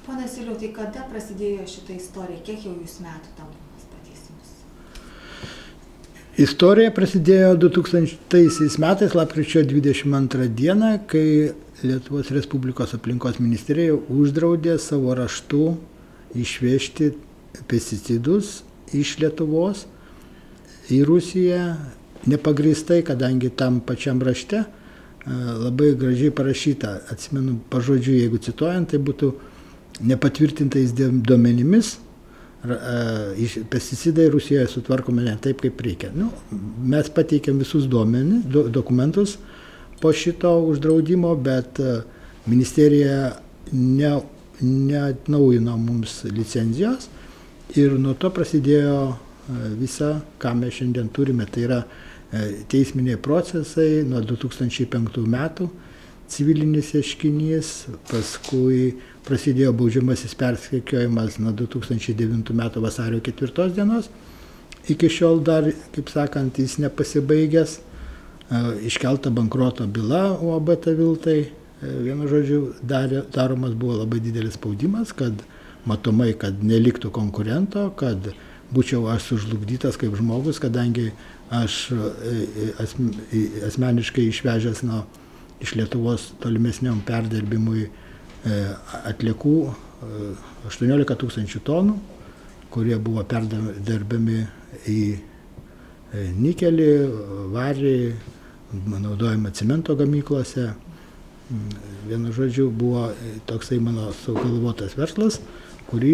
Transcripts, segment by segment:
Pone Siliau, tai kada prasidėjo šita istorija? Kiek jau jūs metų tam pateisymus? Istorija prasidėjo 2000 metais, lapkričio 22 dieną, kai Lietuvos Respublikos aplinkos ministerija uždraudė savo raštu išvežti pesticidus iš Lietuvos į Rusiją nepagrįstai, kadangi tam pačiam rašte labai gražiai parašyta, atsimenu pažodžiu, jeigu cituojant, tai būtų nepatvirtintais duomenimis pesticidai Rusijoje sutvarkomi ne taip, kaip reikia. Mes pateikėm visus dokumentus po šito uždraudimo, bet ministerija neatnaujino mums licenzijos ir nuo to prasidėjo visa, ką mes šiandien turime. Tai yra teisminiai procesai nuo 2005 metų, civilinis ieškinys, paskui prasidėjo baudžiamasis persekiojimas nuo 2009 metų vasario 4 dienos. Iki šiol dar, kaip sakant, jis nepasibaigęs. Iškelta bankroto byla UAB Taviltai. Vienu žodžiu, daromas buvo labai didelis spaudimas, kad matomai, kad neliktų konkurento, kad būčiau aš sužlugdytas kaip žmogus, kadangi aš asmeniškai išvežęs iš Lietuvos tolimesniam perdirbimui atliekų 18 000 tonų, kurie buvo perdirbami į nikelį, varį, naudojama cemento gamyklose. Vienu žodžiu, buvo toksai mano sugalvotas verslas, kurį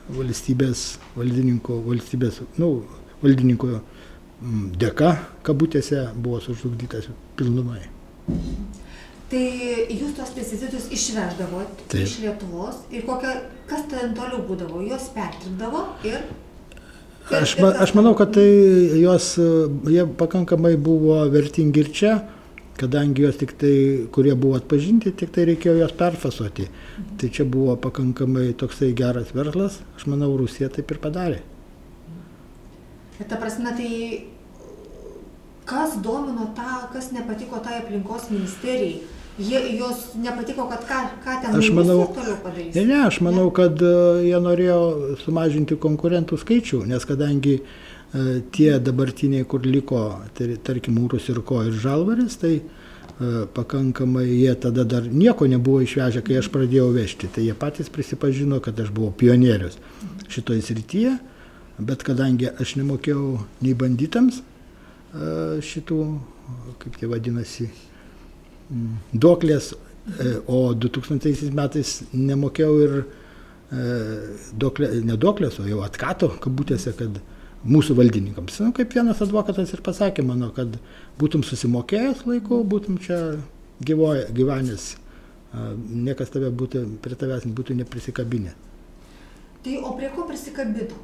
valdininkų dėka, kabutėse, buvo sužlugdytas pilnumai. Tai jūs tos pesticidus išveždavot iš Lietuvos ir kas ten toliau būdavo? Jos perdirbdavo ir... Aš manau, kad tai jie pakankamai buvo vertingi ir čia, kadangi jos tik tai, kurie buvo atpažinti, tik tai reikėjo jos perfasuoti. Tai čia buvo pakankamai toksai geras verslas. Aš manau, Rusija taip ir padarė. Bet ta prasme, tai kas domino kas nepatiko tai aplinkos ministerijai? Jos nepatiko, kad ką ten toliau padarys? Ne, aš manau, kad jie norėjo sumažinti konkurentų skaičių, nes kadangi tie dabartiniai, kur liko, tarkim, Urusirko ir Žalvaris, tai pakankamai jie tada dar nieko nebuvo išvežę, kai aš pradėjau vežti. Tai jie patys prisipažino, kad aš buvau pionierius šitoje srityje, bet kadangi aš nemokėjau nei banditams šitų, kaip jie vadinasi, duoklės, o 2000 metais nemokėjau ir neduoklės, o jau atkato, kabutėse, kad mūsų valdininkams. Kaip vienas advokatas ir pasakė mano, kad būtum susimokėjęs laiku, būtum čia gyvenęs, niekas prie tavęs būtų neprisikabinę. Tai o prie ko prisikabino?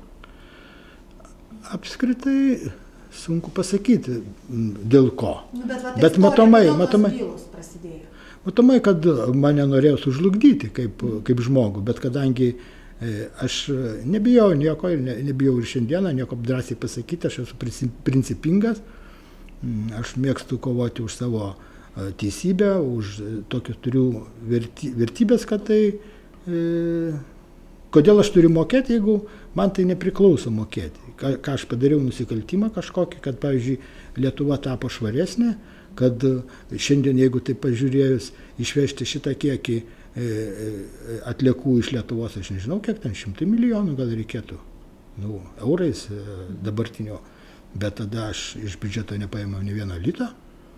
Apskritai sunku pasakyti, dėl ko. Bet matomai, kad mane norėjo sužlugdyti kaip žmogų, bet kadangi aš nebijau nieko ir nebijau ir šiandieną nieko drąsiai pasakyti, aš esu principingas, aš mėgstu kovoti už savo teisybę, už tokius turiu vertybės, kad tai, kodėl aš turiu mokėti, jeigu man tai nepriklauso mokėti. Ką aš padariau nusikaltimą kažkokį, kad, pavyzdžiui, Lietuva tapo švaresnė, kad šiandien, jeigu tai pažiūrėjus, išvežti šitą kiekį atliekų iš Lietuvos, aš nežinau, kiek ten 100 milijonų gal reikėtų, eurais dabartinio, bet tada aš iš biudžeto nepaėmiau nė vieno lito,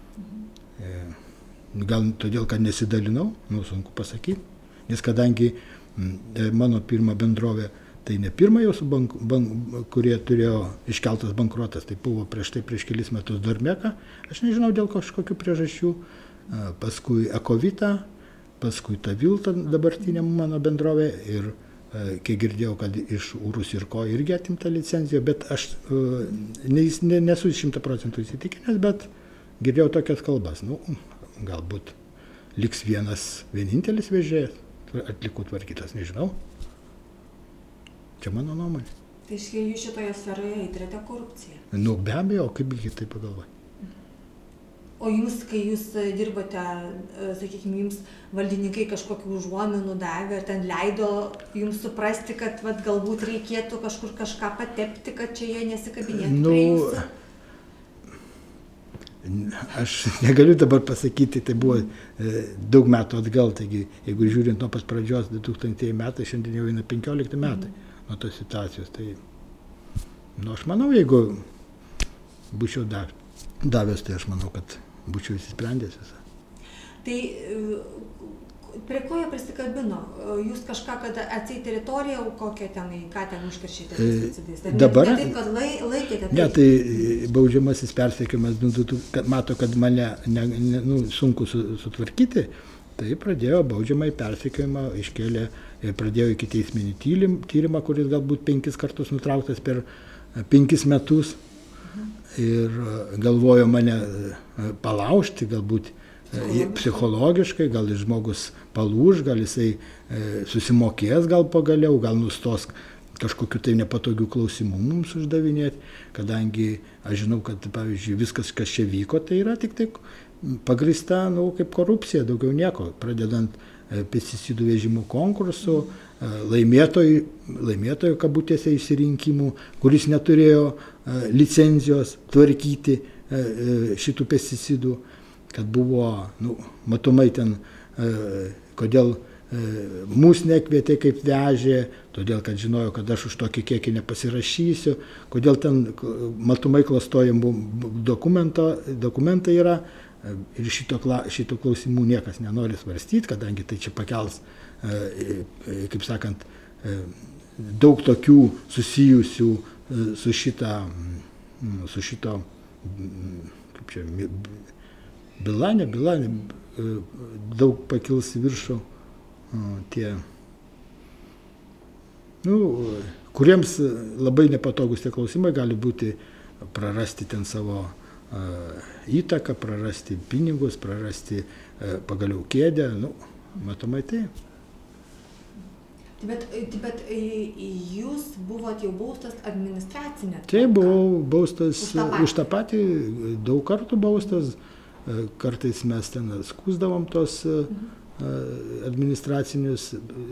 gal todėl, kad nesidalinau, sunku pasakyti, nes kadangi mano pirma bendrovė, tai ne pirma jau, kurie turėjo iškeltas bankrotas, tai buvo prieš kelis metus Dormeka, aš nežinau dėl kažkokių priežasčių, paskui Ekovita, paskui Tavilta dabartinė mano bendrovė ir kai girdėjau, kad iš Urusirko irgi atimta licencija, bet aš nesu 100% įsitikinęs, bet girdėjau tokias kalbas, galbūt liks vienintelis vežėjas, atlikų tvarkytas, nežinau. Čia mano nuomonė. Tai jūs šitoje sferoje įtariate korupciją? Be abejo, kaip tai pagalvoti. O jūs, kai jūs dirbote, sakykime, jums valdininkai kažkokių užuominų davė, ar ten leido jums suprasti, kad vat, galbūt reikėtų kažkur kažką patepti, kad čia jie nesikabinėtų prie jūsų? Aš negaliu dabar pasakyti, tai buvo daug metų atgal, taigi jeigu žiūrint nuo pas pradžios 2000 metai, šiandien jau eina 15 metai nuo tos situacijos, tai aš manau, jeigu būčiau davęs, tai aš manau, kad būčiau įsisprendęs visą. Tai prie ko jie prisikabino? Jūs kažką, kad atseit teritoriją kokią tenai, ką ten užkaršėte pesticidais? Dabar? Ne taip, kad laikėte? Ne, tai baudžiamasis persekiojimas, mato, kad mane sunku sutvarkyti, tai pradėjo baudžiamąjį persekiojimą, iškėlė ir pradėjo ikiteisminį tyrimą, kuris galbūt 5 kartus nutrauktas per 5 metus. Ir galvojo mane palaužti, galbūt psichologiškai, gal žmogus palūž, gal jisai susimokės, gal pagaliau, gal nustos kažkokiu tai nepatogių klausimų mums uždavinėti, kadangi aš žinau, kad, pavyzdžiui, viskas, kas čia vyko, tai yra tik tai pagrįsta, kaip korupcija, daugiau nieko, pradedant pesticidų vežimo konkursų, laimėtojų kabutėse išsirinkimų, kuris neturėjo licenzijos tvarkyti šitų pesticidų, kad buvo, matomai ten, kodėl mūsų nekvietė kaip vežė, todėl, kad žinojo, kad aš už tokį kiekį nepasirašysiu, kodėl ten matomai klastojimų dokumentai yra ir šito klausimų niekas nenori svarstyti, kadangi tai čia pakels, kaip sakant, daug tokių susijusių su šito, kaip čia, byla, daug pakils į viršų tie, kuriems labai nepatogus tie klausimai, gali būti prarasti ten savo įtaką, prarasti pinigus, prarasti pagaliau kėdę, matomai tai. Bet jūs buvot jau baustas administracinė? Tai buvau baustas už tą patį, daug kartų baustas, kartais mes ten skųsdavom tos administracinius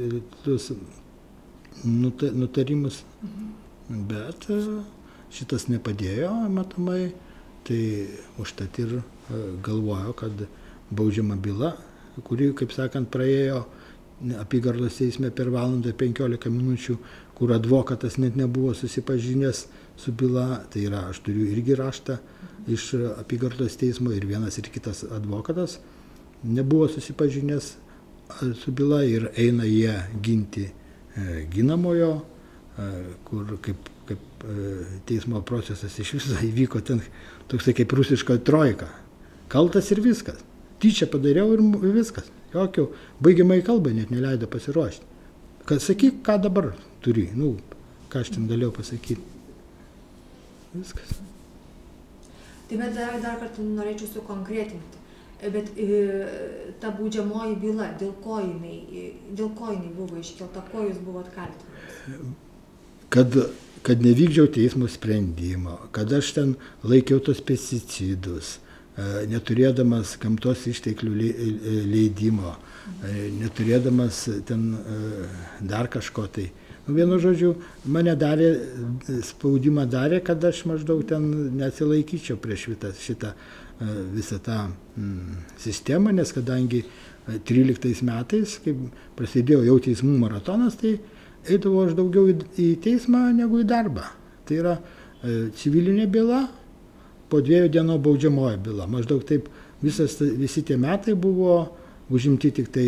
nutarimus, bet šitas nepadėjo, matomai, tai užtat ir galvojo, kad baudžiama byla, kuri, kaip sakant, praėjo apygardos teisme per valandą 15 minučių, kur advokatas net nebuvo susipažinęs su byla, tai yra, aš turiu irgi raštą iš apygardos teismo ir vienas ir kitas advokatas nebuvo susipažinęs su byla ir eina jie ginti ginamojo, kur kaip teismo procesas iš viso įvyko ten toksai kaip rusiška trojka. Kaltas ir viskas. Tyčia padariau ir viskas. Jokio baigiamąjį kalbą net neleido pasiruošti. Kad sakyk, ką dabar turi, ką aš ten galėjau pasakyti. Viskas. Tai bet dar kartą norėčiau sukonkretinti. Bet ta baudžiamoji byla, dėl ko jinai buvo iškelta, ko jūs buvot kaltinamas? Kad nevykdžiau teismo sprendimo, kad aš ten laikiau tos pesticidus, neturėdamas gamtos išteklių leidimo, neturėdamas ten dar kažko tai. Vienu žodžiu, mane spaudimą darė, kad aš maždaug ten neatsilaikyčiau prieš šitą visą tą sistemą, nes kadangi 13 metais, kai prasidėjo jau teismų maratonas, tai eidavau aš daugiau į teismą negu į darbą. Tai yra civilinė byla, po 2 dienų baudžiamoji byla. Maždaug taip visi tie metai buvo užimti tik tai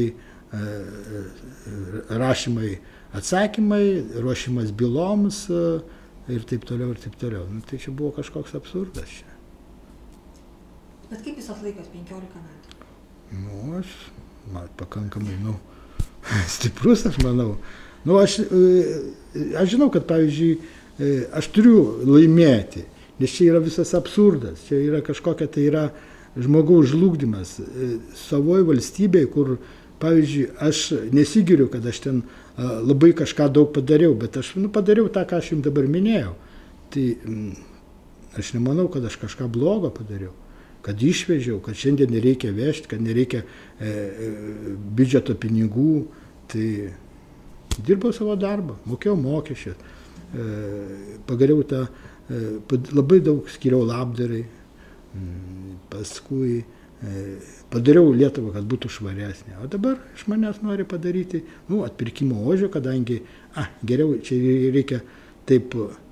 rašymai, atsakymai, ruošimas byloms ir taip toliau, ir taip toliau. Tai čia buvo kažkoks absurdas čia. Bet kaip jūs atlaikot 15 metų? Aš pakankamai, stiprus, aš manau. Aš žinau, kad, pavyzdžiui, aš turiu laimėti, nes čia yra visas absurdas, čia yra kažkokia, tai yra žmogaus žlugdymas savoje valstybėje, kur, pavyzdžiui, aš nesigiriu, kad aš ten labai kažką daug padariau, bet aš padariau tą, ką aš jums dabar minėjau. Tai aš nemanau, kad aš kažką blogo padariau, kad išvežiau, kad šiandien nereikia vežti, kad nereikia biudžeto pinigų, tai dirbau savo darbą, mokėjau mokesčius, pagaliau labai daug skiriau labdarai, paskui padariau Lietuvą, kad būtų švaresnė. O dabar iš manęs nori padaryti atpirkimo ožio, kadangi geriau čia reikia taip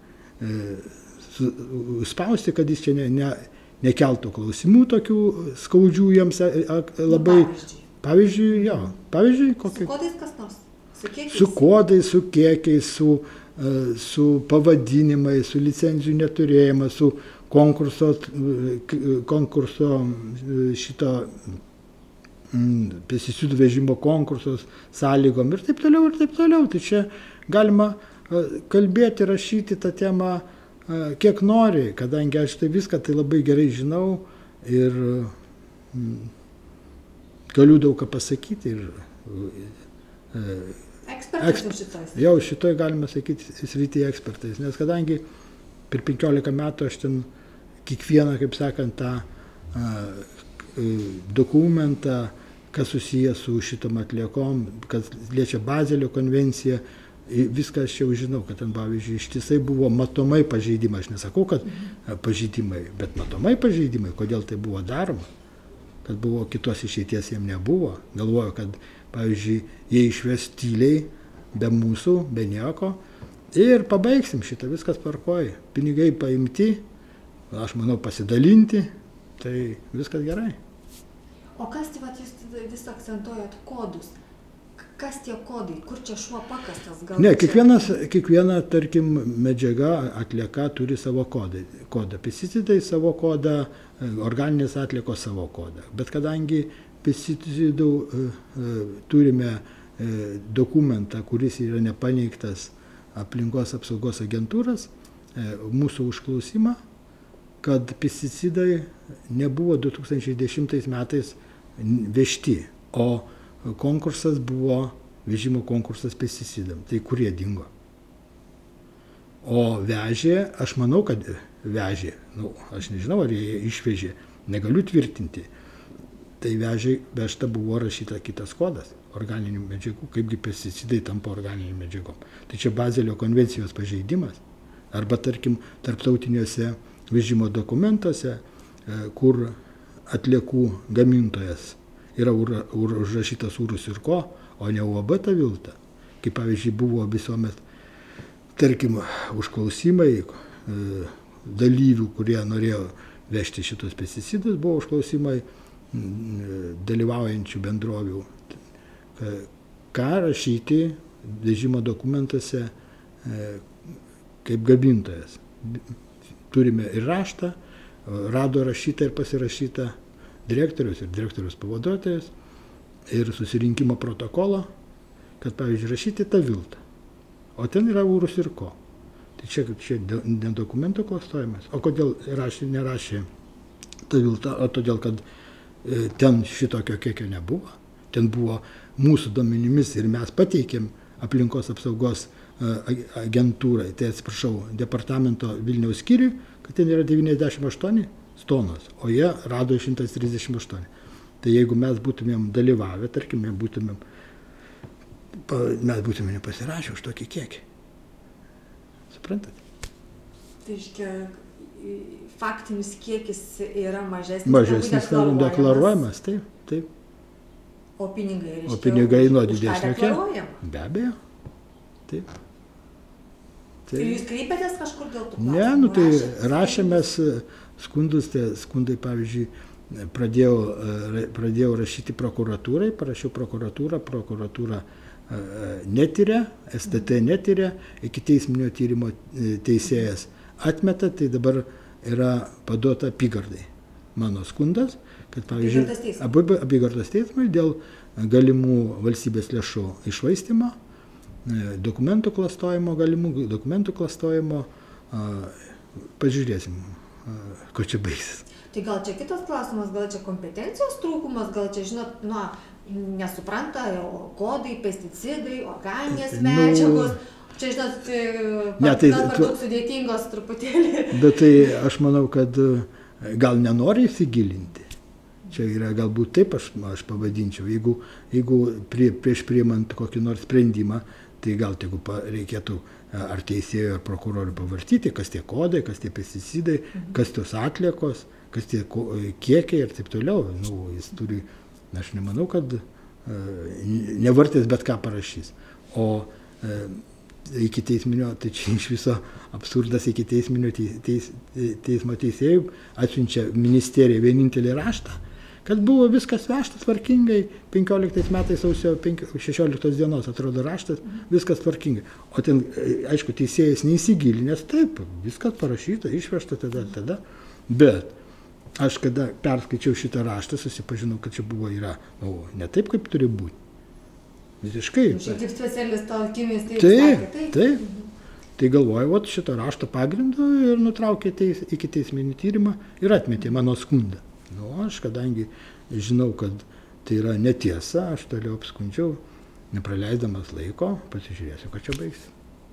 spausti, kad jis čia nekeltų klausimų tokių skaudžių jiems labai. Pavyzdžiui, kokie? Su kodais kas nors? Su kiekiais? Su kodais, su kiekiais, su pavadinimais, su licencijų neturėjimas, su konkurso šito pesticidų vežimo konkursos sąlygom ir taip toliau, ir taip toliau. Tai čia galima kalbėti, rašyti tą temą kiek nori, kadangi aš tai viską tai labai gerai žinau ir galiu daug ką pasakyti. Jau šitoj galima sakyti srityje ekspertais, nes kadangi per 15 metų aš ten kiekvieną, kaip sakant, tą dokumentą, kas susijęs su šitom atliekom, kas liečia Bazelio konvenciją, viską aš jau žinau, kad ten, pavyzdžiui, ištisai buvo matomai pažeidimai. Aš nesakau, kad pažeidimai, bet matomai pažeidimai. Kodėl tai buvo daroma? Kad buvo kitos išeities jiem nebuvo. Galvoju, kad, pavyzdžiui, jie išves tyliai, be mūsų, be nieko. Ir pabaigsim šitą, viskas tvarkoj. Pinigai paimti, aš manau pasidalinti, tai viskas gerai. O kas, jūs vis akcentuojat kodus? Kas tie kodai? Kur čia šuo pakastas? Ne, kiekviena, tarkim, medžiaga, atlieka turi savo kodą. Pesticidai savo kodą, organinės atliekos savo kodą. Bet kadangi pesticidų turime dokumentą, kuris yra nepaneigtas aplinkos apsaugos agentūros, mūsų užklausimą, kad pesticidai nebuvo 2010 metais vežti, o konkursas buvo vežimo konkursas pesticidam. Tai kurie dingo? O vežė, aš manau, kad vežė, aš nežinau, ar jie išvežė, negaliu tvirtinti. Tai vežta buvo rašyta kitas kodas organinių medžiagų, kaipgi pesticidai tampa organinių medžiagom. Tai čia Bazelio konvencijos pažeidimas. Arba, tarkim, tarptautiniuose vežimo dokumentuose, kur atliekų gamintojas yra užrašytas Urus ir ko, o ne UAB ta Vilta. Kaip pavyzdžiui buvo visuomet, tarkim, užklausimai dalyvių, kurie norėjo vežti šitos pesticidus, buvo užklausimai dalyvaujančių bendrovių. Ką rašyti vežimo dokumentuose kaip gamintojas. Turime ir raštą, rado rašytą ir pasirašytą direktorius ir direktorius pavaduotojas ir susirinkimo protokolą, kad, pavyzdžiui, rašyti tą Viltą. O ten yra Urus ir ko. Tai čia ne dokumento klastojimas. O kodėl nerašė tą Viltą? O todėl, kad ten šitokio kiekio nebuvo. Ten buvo mūsų duomenimis ir mes pateikėm aplinkos apsaugos agentūrai, tai atsiprašau, departamento Vilniaus skyriui, kad ten yra 98 tonos, o jie rado 138. Tai jeigu mes būtumėm dalyvavę, tarkim, mes būtumėm nepasirašę už tokį kiekį. Suprantate? Tai iškia, faktinis kiekis yra mažesnis. Mažesnis deklaruojamas, taip. O pinigai, reiškia, o pinigai nuo už ką deklaruojam? Be abejo. Taip. Ir jūs kreipėtės kažkur dėl tų klausimų? Ne, tai rašėmės skundus, tai skundai, pavyzdžiui, pradėjau rašyti prokuratūrai, parašiau prokuratūra netiria, STT netiria, iki teisminio tyrimo teisėjas atmeta, tai dabar yra paduota apygardai. Mano skundas, kad, pavyzdžiui, apygardos teismai dėl galimų valstybės lėšų iššvaistymo, dokumentų klastojimo, pažiūrėsim, ko čia baigsis. Tai gal čia kitas klausimas, gal čia kompetencijos trūkumas, gal čia, žinot, nesupranta kodai, pesticidai, organinės medžiagos. Čia, žinot, gal per daug sudėtingos truputėlį. Bet tai aš manau, kad gal nenori įsigilinti. Čia yra galbūt taip aš pavadinčiau. Jeigu prieš priimant kokį nors sprendimą, tai gal tegu reikėtų ar teisėjo, ar prokurorių pavartyti, kas tie kodai, kas tie pesticidai, kas tos atliekos, kas tie kiekiai ir taip toliau. Nu, jis turi, aš nemanau, kad nevartės bet ką parašys. O iki teisminio, tai čia iš viso absurdas, iki teisminio teismo teisėjų atsiunčia ministerija vienintelį raštą, kad buvo viskas vežta tvarkingai, 15 metais sausio 16 dienos atrodo raštas, viskas tvarkingai. O ten, aišku, teisėjas neįsigilinęs, taip, viskas parašyta, išvežta tada. Bet aš kada perskaičiau šitą raštą, susipažinau, kad čia yra ne taip, kaip turi būti. Visiškai. Šiaip kaip specialisto akimis taip. Tai galvoju, šito rašto pagrindu ir nutraukė iki teisminį tyrimą ir atmetė mano skundą. Nu, aš kadangi žinau, kad tai yra netiesa, aš toliau apskundžiau, nepraleisdamas laiko, pasižiūrėsiu, ką čia baigsi.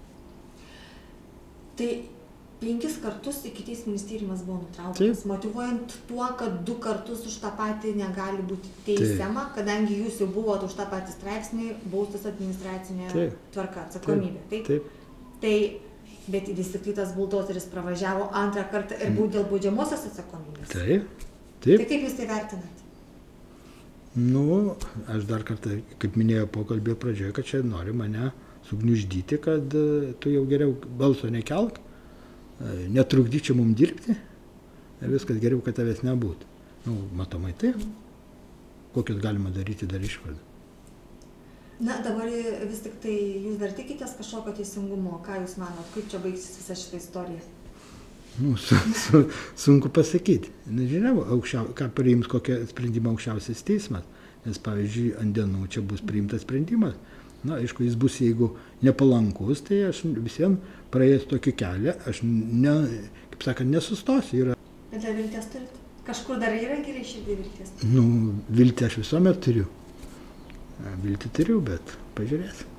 Tai 5 kartus ikiteisminis tyrimas buvo nutrauktas, motyvuojant tuo, kad 2 kartus už tą patį negali būti teisiama, kadangi jūs jau buvote už tą patį straipsnį baustas administracinė tvarka, atsakomybė. Taip. Bet vis tik tas buldozeris pravažiavo antrą kartą ir buvo dėl baudžiamosios atsakomybės. Taip. Tai kaip jūs tai vertinate? Nu, aš dar kartą, kaip minėjau pokalbio pradžioje, kad čia nori mane sugniuždyti, kad tu jau geriau balso nekelk, netrukdyčiau mums dirbti, viskas geriau, kad tavęs nebūtų. Nu, matomai taip. Kokios galima daryti dar išvadą? Na, dabar vis tik tai jūs dar tikitės kažkokio teisingumo. Ką jūs manot, kaip čia baigsis visa šita istorija? Nu, sunku pasakyti. Nežinau, ką priims kokią sprendimą aukščiausias teismas. Nes, pavyzdžiui, ant dienų čia bus priimtas sprendimas. Na, aišku, jis bus, jeigu nepalankus, tai aš visiems praėjęs tokį kelią, aš, kaip sakant, nesustosiu. Bet dar vilties turite? Kažkur dar yra gerai širdį vilties? Nu, viltį aš visuomet turiu. Viltį turiu, bet pažiūrėsiu.